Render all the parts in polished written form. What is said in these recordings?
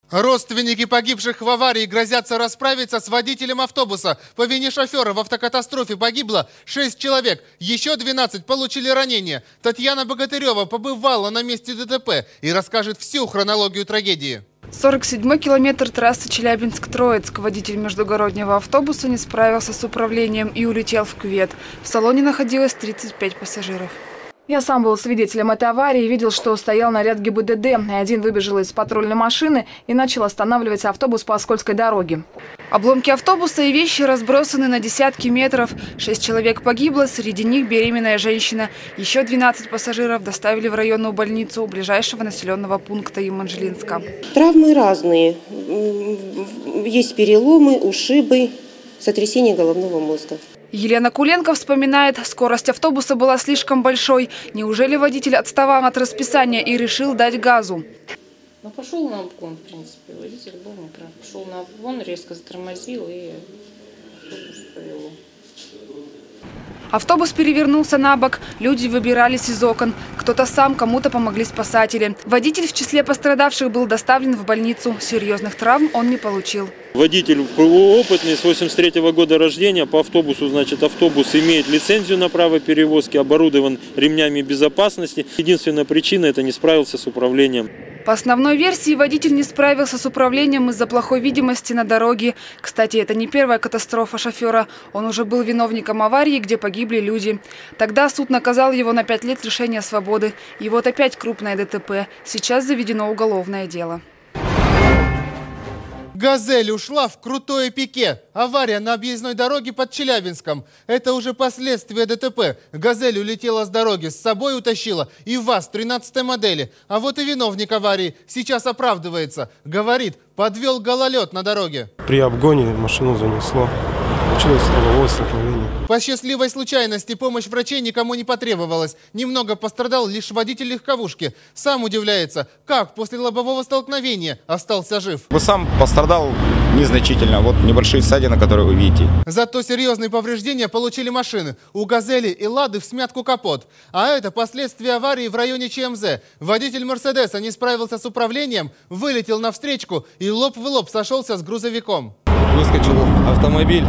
Родственники погибших в аварии грозятся расправиться с водителем автобуса. По вине шофера в автокатастрофе погибло 6 человек. Еще 12 получили ранения. Татьяна Богатырева побывала на месте ДТП и расскажет всю хронологию трагедии. 47-й километр трассы Челябинск-Троицк. Водитель междугороднего автобуса не справился с управлением и улетел в кювет. В салоне находилось 35 пассажиров. Я сам был свидетелем этой аварии и видел, что стоял наряд ГИБДД. Один выбежал из патрульной машины и начал останавливать автобус по скользкой дороге. Обломки автобуса и вещи разбросаны на десятки метров. 6 человек погибло, среди них беременная женщина. Еще 12 пассажиров доставили в районную больницу ближайшего населенного пункта Еманжелинска. Травмы разные. Есть переломы, ушибы, сотрясение головного мозга. Елена Куленко вспоминает, скорость автобуса была слишком большой. Неужели водитель отставал от расписания и решил дать газу? Ну, пошел на обгон, в принципе. Водитель был неправ. Пошел на обгон, резко затормозил и автобус повело. Автобус перевернулся на бок, люди выбирались из окон. Кто-то сам, кому-то помогли спасатели. Водитель в числе пострадавших был доставлен в больницу. Серьезных травм он не получил. Водитель опытный, с 83-го года рождения. По автобусу, значит, автобус имеет лицензию на право перевозки, оборудован ремнями безопасности. Единственная причина – это не справился с управлением. По основной версии, водитель не справился с управлением из-за плохой видимости на дороге. Кстати, это не первая катастрофа шофера. Он уже был виновником аварии, где погибли люди. Тогда суд наказал его на 5 лет лишения свободы. И вот опять крупное ДТП. Сейчас заведено уголовное дело. «Газель» ушла в крутое пике. Авария на объездной дороге под Челябинском. Это уже последствия ДТП. «Газель» улетела с дороги, с собой утащила и ВАЗ 13-й модели. А вот и виновник аварии сейчас оправдывается. Говорит, подвел гололед на дороге. При обгоне машину занесло. Получилось лобовое столкновение. По счастливой случайности помощь врачей никому не потребовалась. Немного пострадал лишь водитель легковушки. Сам удивляется, как после лобового столкновения остался жив. Сам пострадал незначительно. Вот небольшие ссадины, которые вы видите. Зато серьезные повреждения получили машины. У «Газели» и «Лады» всмятку капот. А это последствия аварии в районе ЧМЗ. Водитель «Мерседеса» не справился с управлением, вылетел на встречку и лоб в лоб сошелся с грузовиком. Выскочил автомобиль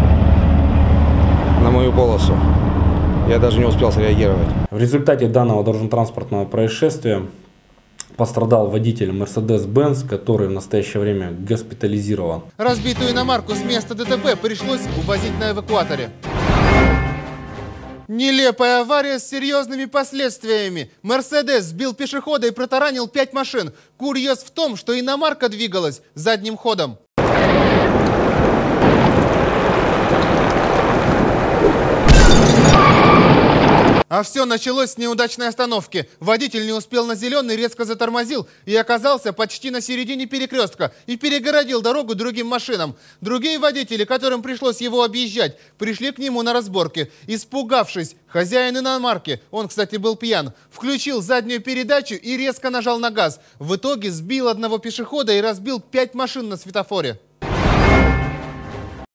на мою полосу. Я даже не успел среагировать. В результате данного дорожно-транспортного происшествия пострадал водитель Mercedes-Benz, который в настоящее время госпитализирован. Разбитую иномарку с места ДТП пришлось увозить на эвакуаторе. Нелепая авария с серьезными последствиями. «Мерседес» сбил пешехода и протаранил 5 машин. Курьез в том, что иномарка двигалась задним ходом. А все началось с неудачной остановки. Водитель не успел на зеленый, резко затормозил и оказался почти на середине перекрестка и перегородил дорогу другим машинам. Другие водители, которым пришлось его объезжать, пришли к нему на разборки. Испугавшись, хозяин иномарки, он, кстати, был пьян, включил заднюю передачу и резко нажал на газ. В итоге сбил одного пешехода и разбил 5 машин на светофоре.